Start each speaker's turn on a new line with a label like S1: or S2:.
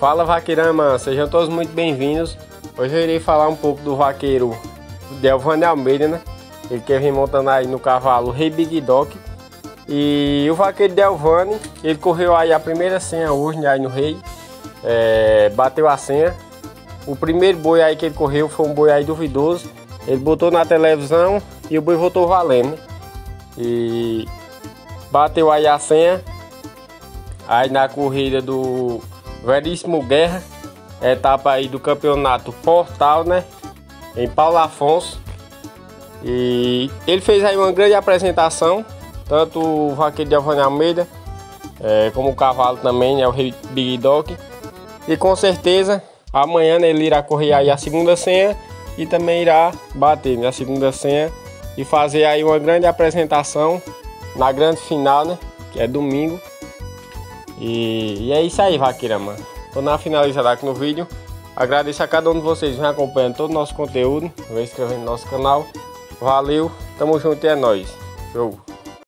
S1: Fala vaqueirama, sejam todos muito bem-vindos. Hoje eu irei falar um pouco do vaqueiro Delvani Almeida, né? Ele que vem montando aí no cavalo Rei Big Doc. E o vaqueiro Delvani, ele correu aí a primeira senha hoje, né, aí no Rei. Bateu a senha. O primeiro boi aí que ele correu foi um boi aí duvidoso. Ele botou na televisão e o boi voltou valendo, né? E bateu aí a senha. Aí na corrida do Veríssimo Guerra, etapa aí do campeonato Portal, né, em Paulo Afonso. E ele fez aí uma grande apresentação, tanto o vaqueiro Delvani Almeida, como o cavalo também, né, o Rei Big Doc. E com certeza amanhã, né, ele irá correr aí a segunda senha e também irá bater, né, a segunda senha e fazer aí uma grande apresentação na grande final, né, que é domingo. E é isso aí, vaqueirama. Tô na finalizada aqui no vídeo. Agradeço a cada um de vocês que vem acompanhando todo o nosso conteúdo, vem inscrevendo no nosso canal. Valeu, tamo junto e é nóis. Show!